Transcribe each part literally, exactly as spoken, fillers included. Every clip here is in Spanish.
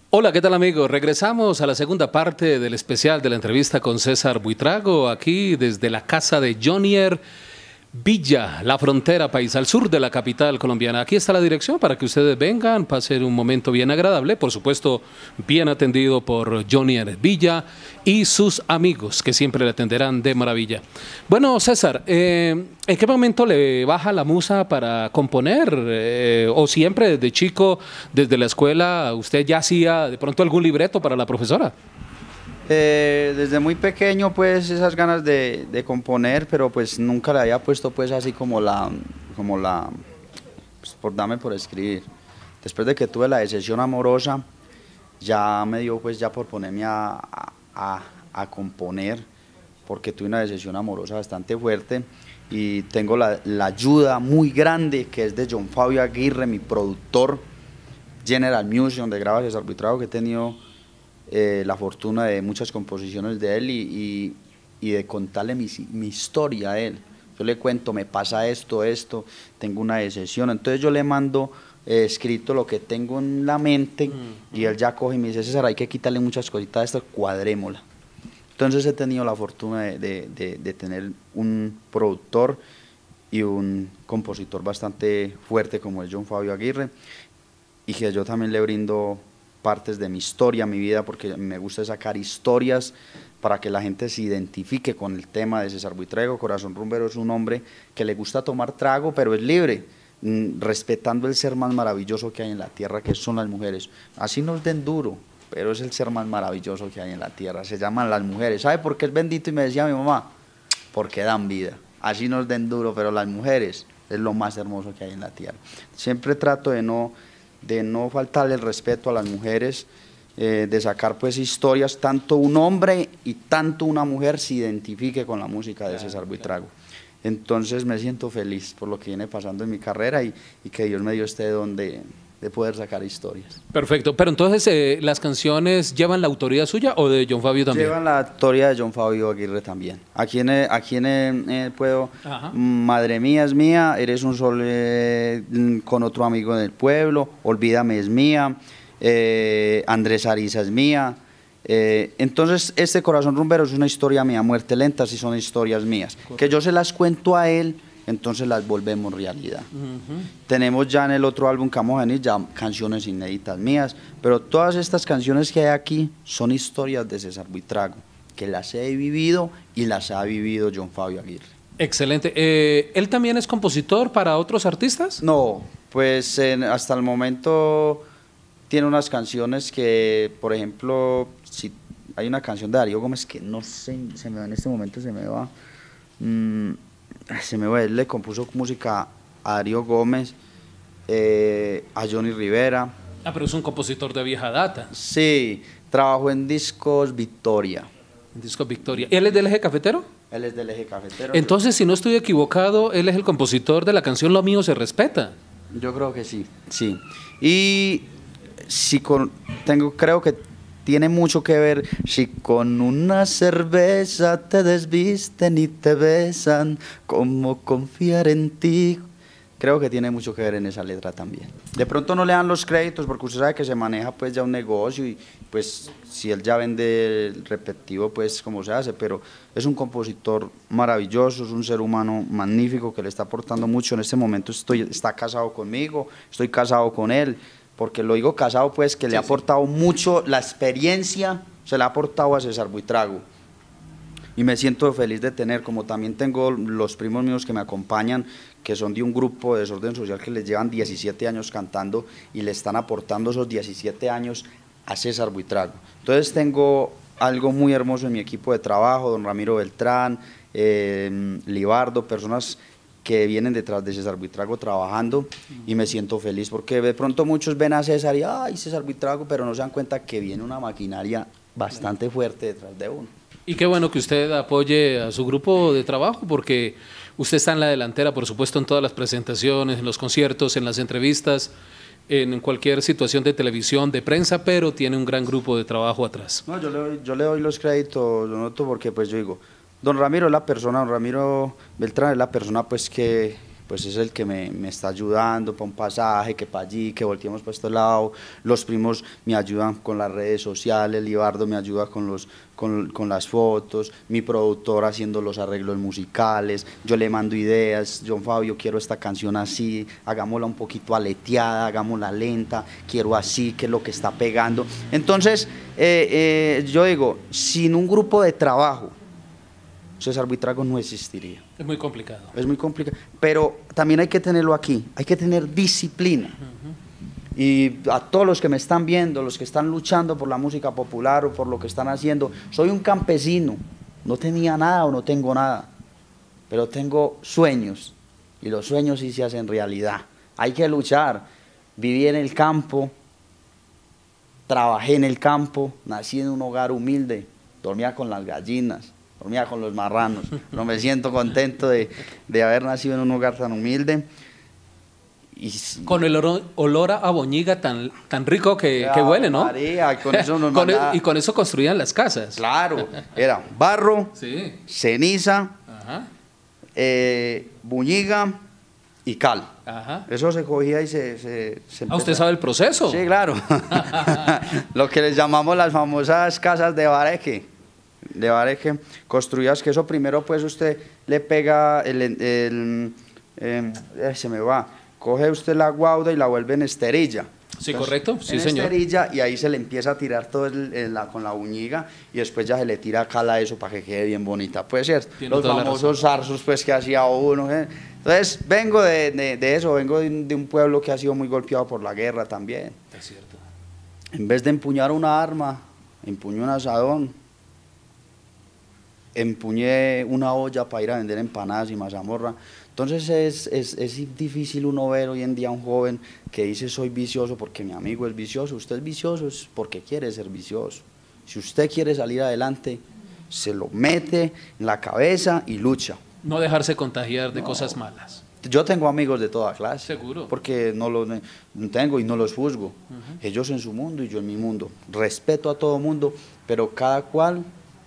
Hola, ¿qué tal amigos? Regresamos a la segunda parte del especial de la entrevista con César Buitrago, aquí desde la casa de Jonier Villa, la frontera paisa, al sur de la capital colombiana. Aquí está la dirección para que ustedes vengan, pasen un momento bien agradable, por supuesto bien atendido por Jonier Villa y sus amigos que siempre le atenderán de maravilla. Bueno, César, eh, ¿en qué momento le baja la musa para componer? Eh, ¿O siempre desde chico, desde la escuela, usted ya hacía de pronto algún libreto para la profesora? Eh, desde muy pequeño pues esas ganas de, de componer, pero pues nunca le había puesto pues así como la, como la, pues, por darme por escribir. Después de que tuve la decepción amorosa, ya me dio pues ya por ponerme a, a, a componer, porque tuve una decepción amorosa bastante fuerte y tengo la, la ayuda muy grande que es de John Fabio Aguirre, mi productor, General Music, donde graba César Buitrago, que he tenido Eh, la fortuna de muchas composiciones de él y, y, y de contarle mi, mi historia a él. Yo le cuento, me pasa esto, esto, tengo una decepción, entonces yo le mando eh, escrito lo que tengo en la mente mm. y él ya coge y me dice, César, hay que quitarle muchas cositas a esto, cuadrémosla. Entonces he tenido la fortuna de, de, de, de tener un productor y un compositor bastante fuerte como es John Fabio Aguirre, y que yo también le brindo partes de mi historia, mi vida, porque me gusta sacar historias para que la gente se identifique con el tema de César Buitrago. Corazón Rumbero es un hombre que le gusta tomar trago, pero es libre, respetando el ser más maravilloso que hay en la tierra, que son las mujeres. Así nos den duro, pero es el ser más maravilloso que hay en la tierra, se llaman las mujeres. ¿Sabe por qué es bendito? Y me decía mi mamá, porque dan vida. Así nos den duro, pero las mujeres es lo más hermoso que hay en la tierra. Siempre trato de no de no faltarle el respeto a las mujeres, eh, de sacar pues historias, tanto un hombre y tanto una mujer se identifique con la música de César Buitrago. Entonces me siento feliz por lo que viene pasando en mi carrera y, y que Dios me dio este don de, de poder sacar historias. Perfecto, pero entonces eh, ¿las canciones llevan la autoría suya o de John Fabio también? Llevan la autoría de John Fabio Aguirre también. Aquí en, aquí en eh, puedo, Ajá. Madre mía es mía, Eres un sol eh, con otro amigo del pueblo, Olvídame es mía, eh, Andrés Ariza es mía. Eh, entonces este Corazón Rumbero es una historia mía, Muerte Lenta sí son historias mías, Correcto. Que yo se las cuento a él, entonces las volvemos realidad. Uh-huh. Tenemos ya en el otro álbum que vamos a venir ya canciones inéditas mías, pero todas estas canciones que hay aquí son historias de César Buitrago, que las he vivido y las ha vivido John Fabio Aguirre. Excelente. Eh, ¿Él también es compositor para otros artistas? No, pues en, hasta el momento tiene unas canciones que, por ejemplo, si hay una canción de Darío Gómez que no sé, se me va en este momento, se me va... Mmm, se me va, él le compuso música a Darío Gómez, eh, a Johnny Rivera. Ah, pero es un compositor de vieja data. Sí, trabajó en Discos Victoria. En Discos Victoria. ¿Él es del Eje Cafetero? Él es del Eje Cafetero. Entonces, si no estoy equivocado, él es el compositor de la canción Lo Mío Se Respeta. Yo creo que sí, sí. Y si con, tengo, creo que tiene mucho que ver, si con una cerveza te desvisten y te besan, ¿cómo confiar en ti? Creo que tiene mucho que ver en esa letra también. De pronto no le dan los créditos porque usted sabe que se maneja pues ya un negocio y pues si él ya vende el repetitivo pues como se hace, pero es un compositor maravilloso, es un ser humano magnífico que le está aportando mucho. En este momento estoy, está casado conmigo, estoy casado con él, porque lo digo casado pues que sí, le ha aportado sí. mucho, la experiencia se le ha aportado a César Buitrago y me siento feliz de tener, como también tengo los primos míos que me acompañan, que son de un grupo de Desorden Social que les llevan diecisiete años cantando y le están aportando esos diecisiete años a César Buitrago. Entonces tengo algo muy hermoso en mi equipo de trabajo, don Ramiro Beltrán, eh, Libardo, personas que vienen detrás de César Buitrago trabajando y me siento feliz porque de pronto muchos ven a César y ay César Buitrago, pero no se dan cuenta que viene una maquinaria bastante fuerte detrás de uno. Y qué bueno que usted apoye a su grupo de trabajo porque usted está en la delantera, por supuesto, en todas las presentaciones, en los conciertos, en las entrevistas, en cualquier situación de televisión, de prensa, pero tiene un gran grupo de trabajo atrás. No, yo le doy, yo le doy los créditos, lo noto porque pues yo digo, don Ramiro es la persona, don Ramiro Beltrán es la persona pues que, pues es el que me, me está ayudando para un pasaje, que para allí, que volteemos para este lado. Los primos me ayudan con las redes sociales, Libardo me ayuda con, los, con, con las fotos, mi productor haciendo los arreglos musicales, yo le mando ideas, John Fabio, quiero esta canción así, hagámosla un poquito aleteada, hagámosla lenta, quiero así, que es lo que está pegando. Entonces, eh, eh, yo digo, sin un grupo de trabajo, César Buitrago no existiría. Es muy complicado. Es muy complicado, pero también hay que tenerlo aquí, hay que tener disciplina. Uh-huh. Y a todos los que me están viendo, los que están luchando por la música popular o por lo que están haciendo, soy un campesino, no tenía nada o no tengo nada, pero tengo sueños, y los sueños sí se hacen realidad. Hay que luchar. Viví en el campo, trabajé en el campo, nací en un hogar humilde, dormía con las gallinas, dormía con los marranos, pero me siento contento de, de haber nacido en un hogar tan humilde. Y, con el olor, olor a boñiga tan, tan rico que, que huele, ¿no? María, con eso nos con mandaba, el, y con eso construían las casas. Claro, era barro, sí. ceniza, Ajá. Eh, buñiga y cal. Ajá. Eso se cogía y se... se, se ¿Ah, usted sabe el proceso? Sí, claro. Lo que les llamamos las famosas casas de bareque. De bareque, construidas, que eso primero pues usted le pega el... el, el eh, se me va, coge usted la guauda y la vuelve en esterilla. Sí, Entonces, correcto, sí, en señor. esterilla, y ahí se le empieza a tirar todo el, el, la, con la buñiga, y después ya se le tira cal a eso para que quede bien bonita, pues cierto. Tiene Los famosos zarzos pues que hacía uno, ¿eh? Entonces vengo de, de, de eso, vengo de, de un pueblo que ha sido muy golpeado por la guerra también. Es cierto. En vez de empuñar una arma, empuñé un asadón, empuñé una olla para ir a vender empanadas y mazamorra. Entonces es, es, es difícil uno ver hoy en día a un joven que dice soy vicioso porque mi amigo es vicioso. Usted es vicioso es porque quiere ser vicioso. Si usted quiere salir adelante, se lo mete en la cabeza y lucha. No dejarse contagiar de No. cosas malas. Yo tengo amigos de toda clase. Seguro. Porque no los tengo y no los juzgo. Uh-huh. Ellos en su mundo y yo en mi mundo. Respeto a todo mundo, pero cada cual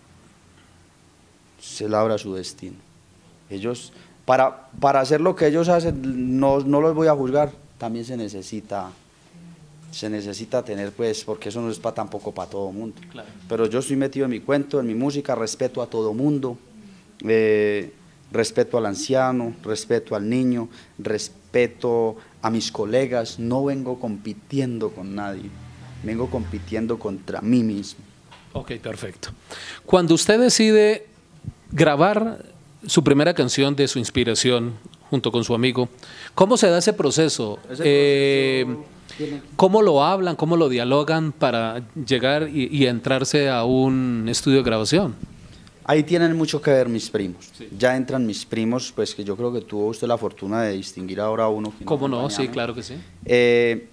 se labra su destino. Ellos, para, para hacer lo que ellos hacen, no, no los voy a juzgar, también se necesita, se necesita tener, pues, porque eso no es para tampoco para todo mundo. Claro. Pero yo estoy metido en mi cuento, en mi música, respeto a todo mundo, eh, respeto al anciano, respeto al niño, respeto a mis colegas, no vengo compitiendo con nadie, vengo compitiendo contra mí mismo. Ok, perfecto. Cuando usted decide grabar su primera canción de su inspiración junto con su amigo, ¿cómo se da ese proceso? Ese eh, proceso ¿Cómo lo hablan, cómo lo dialogan para llegar y, y entrarse a un estudio de grabación? Ahí tienen mucho que ver mis primos. Sí. Ya entran mis primos, pues que yo creo que tuvo usted la fortuna de distinguir ahora a uno. ¿Cómo no? Sí, claro que sí. Eh,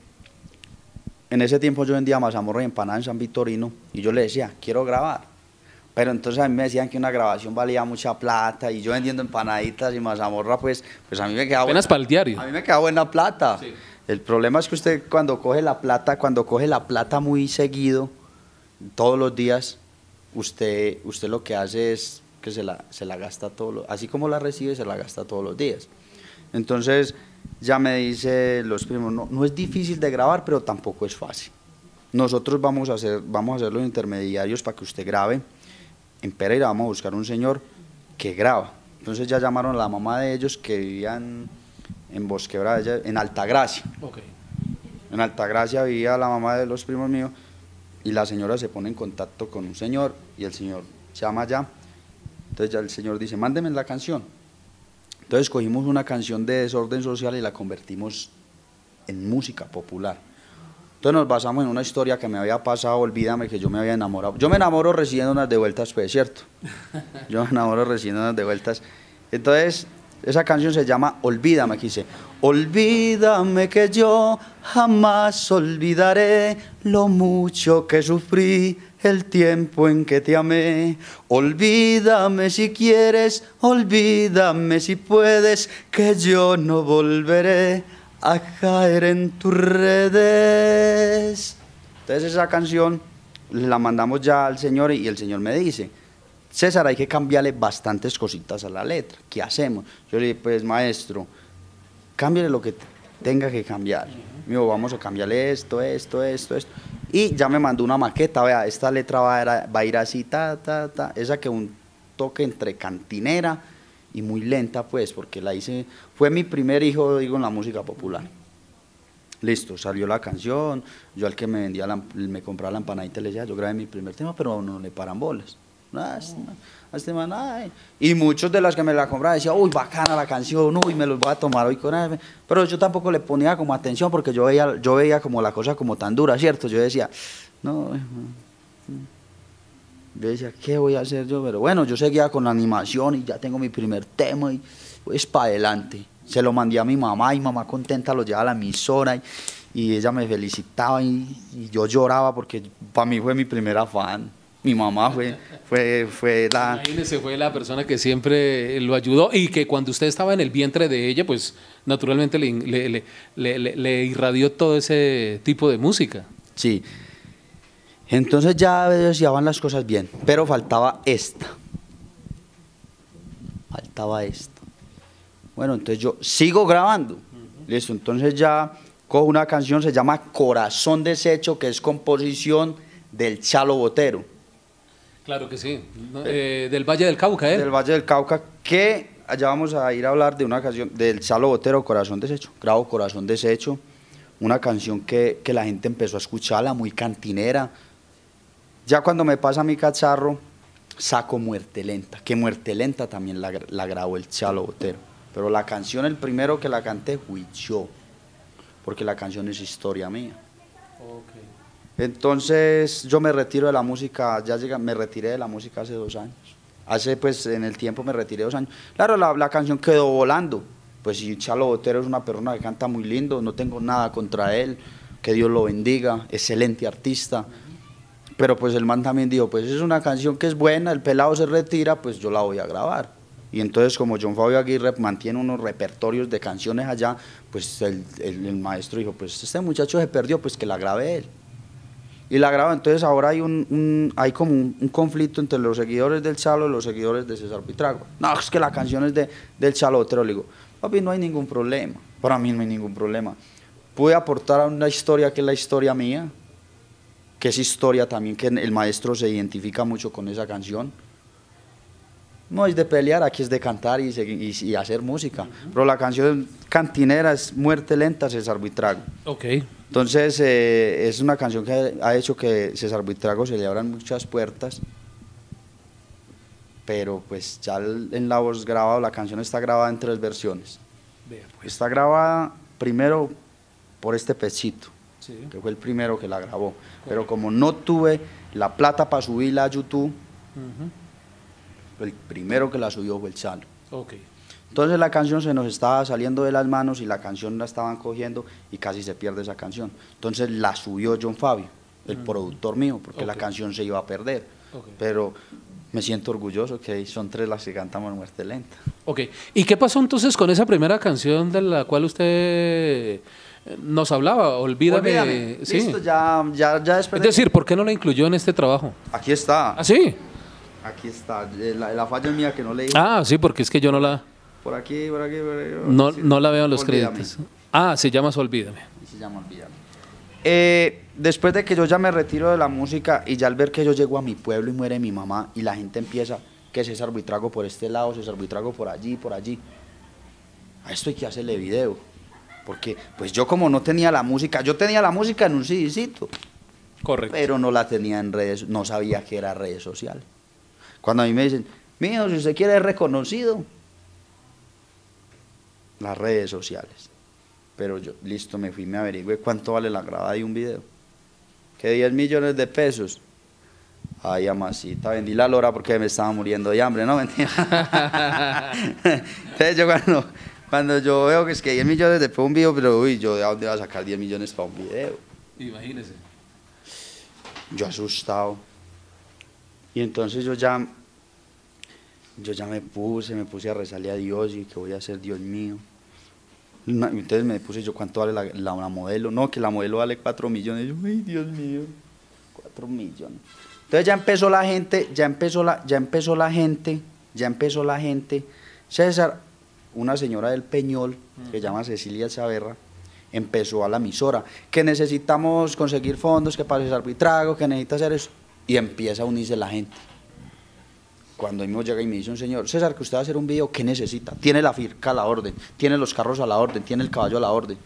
en ese tiempo yo vendía mazamorra y empanada en San Victorino y yo le decía, quiero grabar. Pero entonces a mí me decían que una grabación valía mucha plata y yo vendiendo empanaditas y mazamorra, pues, pues a mí me quedaba apenas buena, para el diario. A mí me queda buena plata. Sí. El problema es que usted cuando coge la plata, cuando coge la plata muy seguido, todos los días, usted, usted lo que hace es que se la, se la gasta todos los, así como la recibe, se la gasta todos los días. Entonces ya me dice los primos, no, no es difícil de grabar, pero tampoco es fácil. Nosotros vamos a hacer, vamos a hacer los intermediarios para que usted grabe. En Pereira vamos a buscar un señor que graba. Entonces ya llamaron a la mamá de ellos que vivían en Bosquebrada, en Altagracia. Okay. En Altagracia vivía la mamá de los primos míos y la señora se pone en contacto con un señor y el señor llama allá. Entonces ya el señor dice, mándeme la canción. Entonces cogimos una canción de desorden social y la convertimos en música popular. Entonces nos basamos en una historia que me había pasado, olvídame que yo me había enamorado. Yo me enamoro recibiendo unas de vueltas, pues, ¿cierto? Yo me enamoro recibiendo unas de vueltas. Entonces, esa canción se llama Olvídame, que dice, olvídame que yo jamás olvidaré lo mucho que sufrí el tiempo en que te amé. Olvídame si quieres, olvídame si puedes, que yo no volveré a caer en tus redes. Entonces esa canción la mandamos ya al señor y el señor me dice, César, hay que cambiarle bastantes cositas a la letra, ¿qué hacemos? Yo le dije, pues maestro, cámbiale lo que tenga que cambiar. Me dijo, vamos a cambiarle esto, esto, esto, esto. Y ya me mandó una maqueta, vea, esta letra va a, ir, va a ir así, ta, ta, ta. Esa que un toque entre cantinera y muy lenta, pues, porque la hice, fue mi primer hijo, digo, en la música popular. Listo, salió la canción, yo al que me vendía, la, me compraba la empanadita le decía, yo grabé mi primer tema, pero a uno no le paran bolas. A este man, ay. Y muchos de los que me la compraban decían, uy, bacana la canción, uy, me los voy a tomar hoy con él. Pero yo tampoco le ponía como atención porque yo veía, yo veía como la cosa como tan dura, ¿cierto? Yo decía, no, yo decía, ¿qué voy a hacer yo? Pero bueno, yo seguía con la animación y ya tengo mi primer tema y pues para adelante. Se lo mandé a mi mamá y mamá contenta lo llevaba a la emisora y, y ella me felicitaba y, y yo lloraba porque para mí fue mi primera fan. Mi mamá fue, fue, fue la... Imagínese, fue la persona que siempre lo ayudó y que cuando usted estaba en el vientre de ella, pues naturalmente le, le, le, le, le, le irradió todo ese tipo de música. Sí. Entonces ya ya van las cosas bien, pero faltaba esta. Faltaba esta. Bueno, entonces yo sigo grabando. Listo, entonces ya cojo una canción, se llama Corazón Deshecho, que es composición del Chalo Botero. Claro que sí, eh, del Valle del Cauca, ¿eh? Del Valle del Cauca, que allá vamos a ir a hablar de una canción del Chalo Botero, Corazón Deshecho. Grabo Corazón Deshecho, una canción que, que la gente empezó a escucharla, muy cantinera. Ya cuando me pasa mi cacharro, saco Muerte Lenta, que Muerte Lenta también la, la grabó el Chalo Botero. Pero la canción, el primero que la canté fui yo, porque la canción es historia mía. Okay. Entonces yo me retiro de la música, ya llega, me retiré de la música hace dos años. Hace pues en el tiempo me retiré dos años. Claro, la, la canción quedó volando. Pues si Chalo Botero es una persona que canta muy lindo, no tengo nada contra él, que Dios lo bendiga, excelente artista. Pero pues el man también dijo, pues es una canción que es buena, el pelado se retira, pues yo la voy a grabar. Y entonces como John Fabio Aguirre mantiene unos repertorios de canciones allá, pues el, el, el maestro dijo, pues este muchacho se perdió, pues que la grabe él. Y la grabo, entonces ahora hay, un, un, hay como un, un conflicto entre los seguidores del Chalo y los seguidores de César Buitrago. No, es que la canción es de, del Chalo Botero. Le digo, papi, no hay ningún problema, para mí no hay ningún problema. Pude aportar a una historia que es la historia mía, que es historia también, que el maestro se identifica mucho con esa canción. No es de pelear, aquí es de cantar y, y, y hacer música. Uh-huh. Pero la canción cantinera es Muerte Lenta, César Buitrago. Okay. Entonces eh, es una canción que ha hecho que César Buitrago se le abran muchas puertas, pero pues ya en la voz grabada, la canción está grabada en tres versiones. Vea, pues. Está grabada primero por este Pechito, sí, que fue el primero que la grabó, correcto, pero como no tuve la plata para subirla a YouTube, uh-huh, el primero que la subió fue el Chalo. Okay. Entonces la canción se nos estaba saliendo de las manos y la canción la estaban cogiendo y casi se pierde esa canción. Entonces la subió John Fabio, el uh-huh, productor mío, porque okay, la canción se iba a perder. Okay. Pero me siento orgulloso que son tres las que cantamos Muerte Lenta. Ok, ¿y qué pasó entonces con esa primera canción de la cual usted nos hablaba? Olvídame. Olvídame. Sí. Listo, ya, ya, ya después. Es decir, ¿por qué no la incluyó en este trabajo? Aquí está. ¿Ah, sí? Aquí está, la, la falla es mía que no leí. Ah, sí, porque es que yo no la... Por aquí, por aquí, por aquí. No, sí, no la veo en los Olvídame. créditos. Ah, se llama Olvídame. Se llama Olvídame. Eh, después de que yo ya me retiro de la música y ya al ver que yo llego a mi pueblo y muere mi mamá y la gente empieza que César Buitrago por este lado, César Buitrago por allí, por allí, a esto hay que hacerle video, porque pues yo como no tenía la música, yo tenía la música en un CDcito, correcto, pero no la tenía en redes, no sabía que era redes sociales. Cuando a mí me dicen, mijo, si usted quiere ser reconocido, las redes sociales. Pero yo, listo, me fui, me averigüé cuánto vale la grabada de un video. Que diez millones de pesos. Ay, amasita, vendí la lora porque me estaba muriendo de hambre, ¿no? Mentira. Entonces yo cuando, cuando yo veo que es que diez millones de pesos un video, pero uy, yo de dónde voy a sacar diez millones para un video. Imagínese. Yo asustado. Y entonces yo ya, yo ya me puse, me puse a rezarle a Dios y que voy a hacer Dios mío. Entonces me puse yo, ¿cuánto vale la, la, una modelo? No, que la modelo vale cuatro millones. Yo, ay, Dios mío, cuatro millones. Entonces ya empezó la gente, ya empezó la, ya empezó la gente, ya empezó la gente. César, una señora del Peñol, que se llama Cecilia Chaverra, empezó a la emisora, que necesitamos conseguir fondos, que para César Buitrago, que necesita hacer eso, y empieza a unirse la gente. Cuando mismo llega y me dice un señor, César, que usted va a hacer un video, ¿qué necesita? Tiene la firca a la orden, tiene los carros a la orden, tiene el caballo a la orden.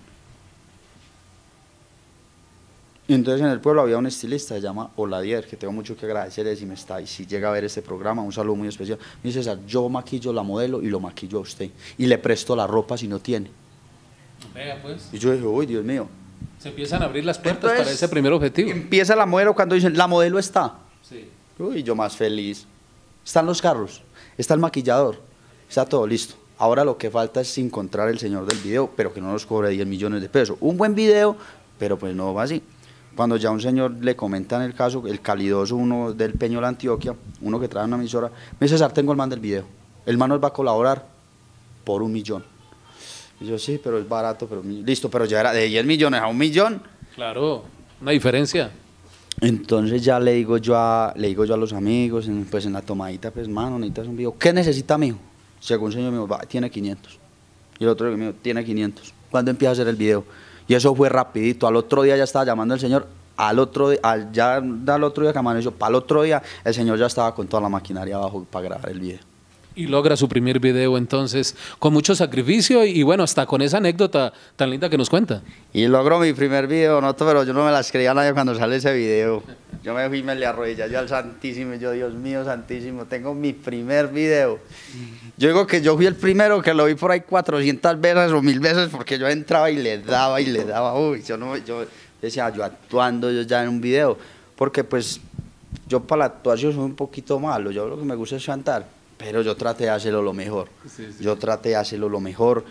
Y entonces en el pueblo había un estilista, se llama Oladier, que tengo mucho que agradecerle si me está y si llega a ver este programa, un saludo muy especial. Me dice, César, yo maquillo la modelo y lo maquillo a usted, y le presto la ropa si no tiene. Vea, pues. Y yo dije, uy, Dios mío. Se empiezan a abrir las puertas Entonces, para ese primer objetivo. Empieza la modelo cuando dicen, la modelo está. Sí. Uy, yo más feliz. Están los carros, está el maquillador, está todo listo. Ahora lo que falta es encontrar el señor del video, pero que no nos cobre diez millones de pesos. Un buen video, pero pues no va así. Cuando ya un señor le comentan el caso, el calidoso, uno del Peñol Antioquia, uno que trae una emisora, me dice, César, tengo el man del video. El man nos va a colaborar por un millón. Y yo, sí, pero es barato, pero listo, pero ya era de diez millones a un millón. Claro, una diferencia. Entonces ya le digo yo a, le digo yo a los amigos, en, pues en la tomadita, pues, mano, necesitas un video. ¿Qué necesita, mijo? Según un señor mío, va, tiene quinientos. Y el otro mío, tiene quinientos. ¿Cuándo empieza a hacer el video? Y eso fue rapidito. Al otro día ya estaba llamando al señor. Al otro día, al, ya al otro día que amaneció, para el otro día, el señor ya estaba con toda la maquinaria abajo para grabar el video. Y logra su primer video entonces, con mucho sacrificio y, y bueno, hasta con esa anécdota tan linda que nos cuenta. Y logro mi primer video, no, pero yo no me las creía nadie cuando sale ese video. Yo me fui y me le arrodillé yo al Santísimo, y yo, Dios mío, Santísimo, tengo mi primer video. Yo digo que yo fui el primero que lo vi por ahí cuatrocientas veces o mil veces, porque yo entraba y le daba y le daba, uy, yo no, yo decía, yo actuando yo ya en un video, porque pues yo para la actuación soy un poquito malo, yo lo que me gusta es cantar. Pero yo traté de hacerlo lo mejor, sí, sí. yo traté de hacerlo lo mejor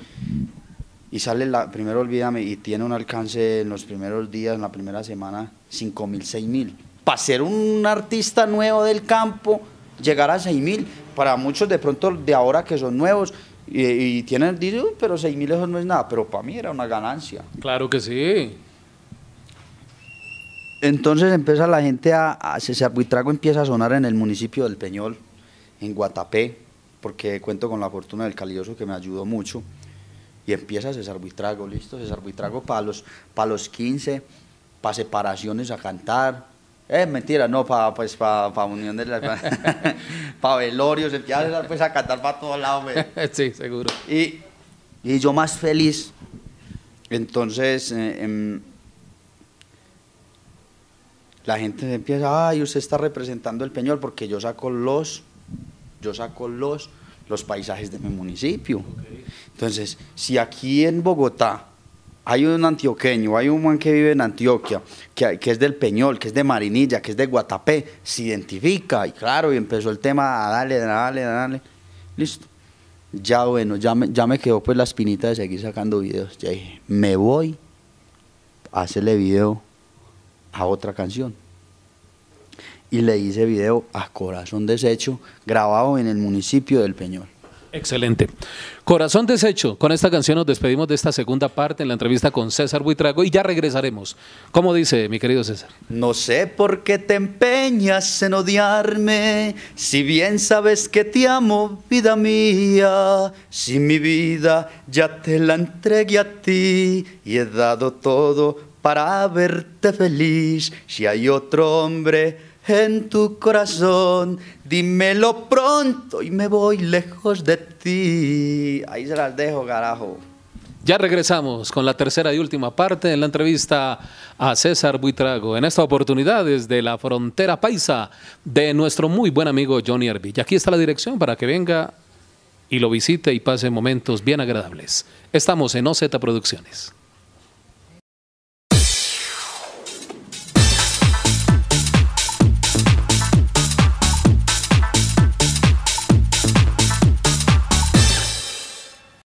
y sale la, primero Olvídame y tiene un alcance en los primeros días, en la primera semana, cinco mil, seis mil. Para ser un artista nuevo del campo, llegar a seis mil, para muchos de pronto de ahora que son nuevos y, y tienen, dicen, uy, pero seis mil eso no es nada, pero para mí era una ganancia. Claro que sí. Entonces empieza la gente a, a César Buitrago empieza a sonar en el municipio del Peñol, en Guatapé, porque cuento con la fortuna del calidoso que me ayudó mucho, y empieza César Buitrago, listo, César Buitrago para los, para los quince, para separaciones a cantar, eh, mentira, no, para pues, pa, pa unión de las, para pa velorios, empieza pues, a cantar para todos lados. Sí, seguro. Y, y yo más feliz, entonces, eh, eh, la gente empieza, ay, usted está representando el Peñol, porque yo saco los... yo saco los, los paisajes de mi municipio. Okay. Entonces, si aquí en Bogotá hay un antioqueño, hay un man que vive en Antioquia, que, que es del Peñol, que es de Marinilla, que es de Guatapé, se identifica, y claro, y empezó el tema a darle, a darle, a darle, listo. Ya bueno, ya me, ya me quedó pues la espinita de seguir sacando videos. Ya dije, me voy a hacerle video a otra canción. Y le hice video a Corazón Deshecho, grabado en el municipio del Peñol. Excelente. Corazón Deshecho, con esta canción nos despedimos de esta segunda parte en la entrevista con César Buitrago y ya regresaremos. ¿Cómo dice, mi querido César? No sé por qué te empeñas en odiarme, si bien sabes que te amo, vida mía. Si mi vida ya te la entregué a ti y he dado todo para verte feliz. Si hay otro hombre en tu corazón, dímelo pronto y me voy lejos de ti. Ahí se las dejo, carajo. Ya regresamos con la tercera y última parte en la entrevista a César Buitrago. En esta oportunidad desde la frontera paisa de nuestro muy buen amigo Johnny Villa. Aquí está la dirección para que venga y lo visite y pase momentos bien agradables. Estamos en O Z Producciones.